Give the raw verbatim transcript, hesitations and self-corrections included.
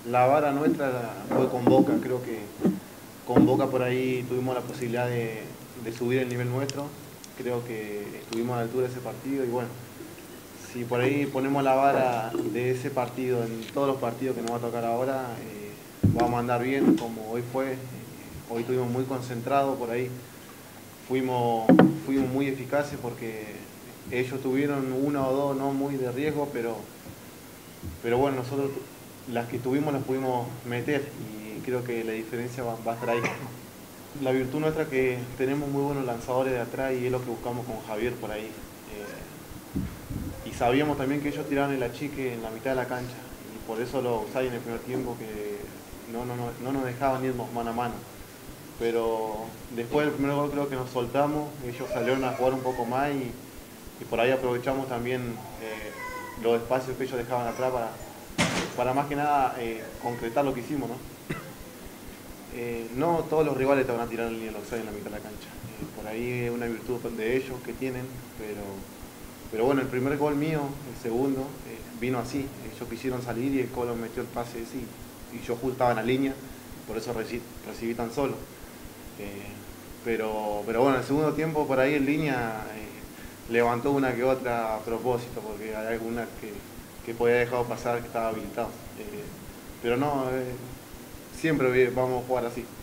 La vara nuestra fue con Boca, creo que con Boca por ahí tuvimos la posibilidad de, de subir el nivel nuestro, creo que estuvimos a la altura de ese partido y bueno, si por ahí ponemos la vara de ese partido en todos los partidos que nos va a tocar ahora, eh, vamos a andar bien como hoy fue, eh, hoy estuvimos muy concentrados por ahí, fuimos, fuimos muy eficaces porque ellos tuvieron una o dos no muy de riesgo, pero, pero bueno, nosotros las que tuvimos las pudimos meter y creo que la diferencia va, va a estar ahí. La virtud nuestra es que tenemos muy buenos lanzadores de atrás y es lo que buscamos con Javier por ahí. Eh, y sabíamos también que ellos tiraban el achique en la mitad de la cancha y por eso lo usáis en el primer tiempo que no, no, no, no nos dejaban irnos mano a mano. Pero después del primer gol creo que nos soltamos, ellos salieron a jugar un poco más y, y por ahí aprovechamos también eh, los espacios que ellos dejaban atrás para, para más que nada eh, concretar lo que hicimos, ¿no? Eh, no todos los rivales te van a tirar en línea de offside en la mitad de la cancha. Eh, por ahí es una virtud de ellos que tienen, pero, pero bueno, el primer gol mío, el segundo, eh, vino así. Ellos quisieron salir y el Colo metió el pase así. Y yo justo estaba en la línea, por eso recibí, recibí tan solo. Eh, pero, pero bueno, el segundo tiempo por ahí en línea eh, levantó una que otra a propósito, porque hay alguna que, que podía haber dejado pasar que estaba habilitado. Eh, pero no, eh, siempre vamos a jugar así.